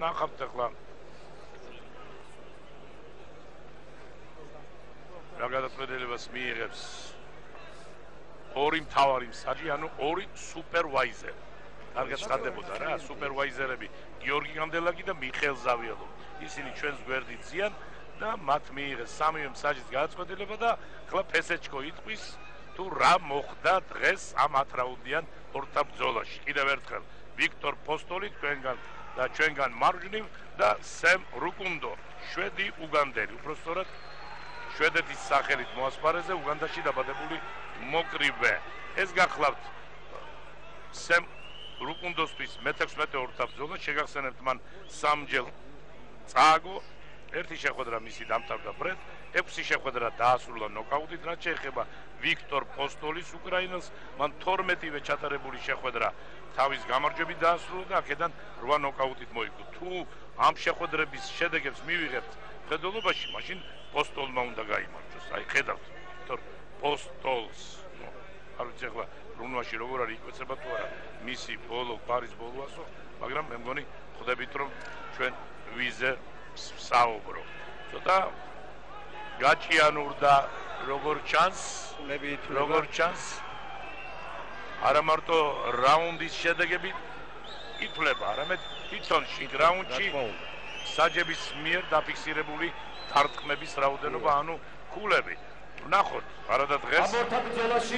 ნახავთ ახლა რა გადაწყვეტილებას მიიღებს ორი მთავარი მსაჯი, ანუ ორი სუპერვაიზერი. კარგად ცხადდებოდა რა, სუპერვაიზერები გიორგი განდელაკი და მიხეილ ზავიელოვი. ისინი ჩვენს გვერდით ზიან და მათ მიიღეს სამივე მსაჯის გადაწყვეტილება და ახლა ფესეჩკო იტყვის თუ რა მოხდა დღეს ამ 10 რაუნდიან ორთა ბრძოლაში. კიდევ ერთხელ ვიქტორ პოსტოლი თქვენგან და ჩვენგან მარჯვნივ და სემ რუკუნდო, შვედი უგანდელი. უпростоრად შვედეთის სახელით მოასპარეზე უგანდაში დაბადებული მოკრივე. ეს გახლავთ სემ რუკუნდოსთვის მე-16 ორთა ბრძოლა, შეგახსენებთ მან სამჯერ წააგო, ერთი შეხვედრა მისი დამთავრდა ბრედ, 6 შეხვედრა დაასრულა ნოკაუტით, რაც შეეხება ვიქტორ პოსტოლის უკრაინელს, მან 12-ვე ჩატარებული შეხვედრა თავის გამარჯვებით დაასრულა და აქედან 8 ნოკაუტით მოიგო. თუ ამ შეხვედრების შედეგებს მივიღებთ მხედველობაში, მაშინ პოსტოლმა უნდა გაიმარჯვოს. აი ხედავთ ვიქტორ პოსტოლს. არ ვიცი ახლა რუნვაში როგორ არის იკვეცება თუ არა მისი ბოლო პარის ბოლოასო, მაგრამ მე მგონი ხვდებით რომ ჩვენ ვიზე საუბრო. ცოტა გაჭიანურდა როგორ ჩანს არა მარტო რაუნდის შედეგები ითვლება, არამედ თვითონ შიგ რაუნდში საჯების მიერ დაფიქსირებული თარტყმების რაოდენობა, ანუ ქულები. ვნახოთ, არადა დღეს ამ ორთა ბრძოლაში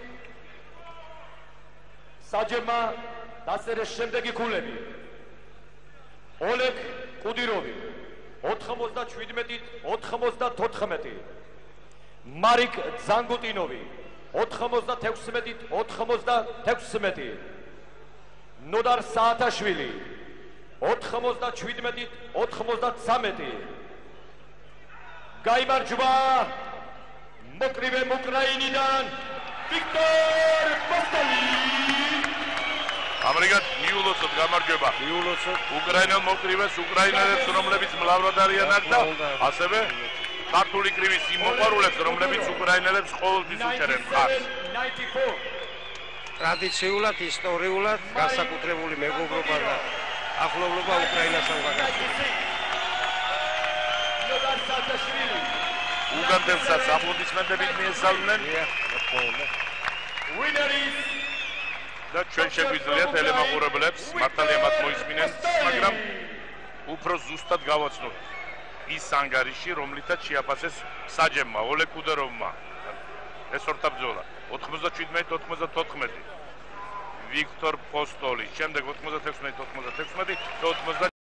საჯებმა დასერეს შემდეგი ქულები. ოლეგ კუდიროვი 97-ით 94, მარიკ ზანგუტინოვი 96-ით 96, ნოდარ საათაშვილი 97-ით 93. გაიმარჯვა მოკრივემ უკრაინიდან ვიქტორ პოსტოლი. ამრიგად მიულოცოთ გამარჯვება უკრაინელ მოკრივეს, უკრაინელებს, რომლებიც მლავრად არიან აქ და ასევე ქართული კრივის იმ მოყვარულებს, რომლებიც უკრაინელებს ყოველთვის უჭერენ ხარს. ტრადიციულად, ისტორიულად განსაკუთრებული მეგობრობა და ახლობლობა უკრაინასთან გაკეთდა. უგანდებსაც აპლოდისმენტებით მიესალმნენ. და ჩვენ შეგვიძლია ტელემოყურებლებს მართალია მათ მოისმინენ, მაგრამ უფრო ზუსტად გავაცნოთ ის ანგარიში, რომლითაც შეაფასეს საჯებმა, ოლეგ კუდეროვმა ეს ორთა ბრძოლა 97-94, ვიქტორ პოსტოლის შემდეგ 96-96 და 90